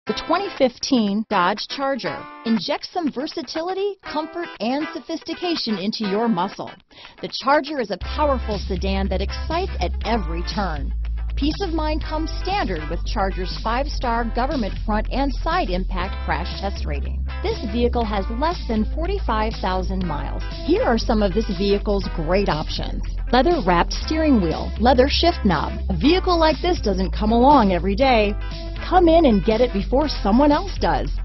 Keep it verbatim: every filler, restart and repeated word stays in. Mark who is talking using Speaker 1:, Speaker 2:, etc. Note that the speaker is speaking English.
Speaker 1: The twenty fifteen Dodge Charger. Inject some versatility, comfort, and sophistication into your muscle. The Charger is a powerful sedan that excites at every turn. Peace of mind comes standard with Charger's five-star government front and side impact crash test rating. This vehicle has less than forty-five thousand miles. Here are some of this vehicle's great options: leather-wrapped steering wheel, leather shift knob. A vehicle like this doesn't come along every day. Come in and get it before someone else does.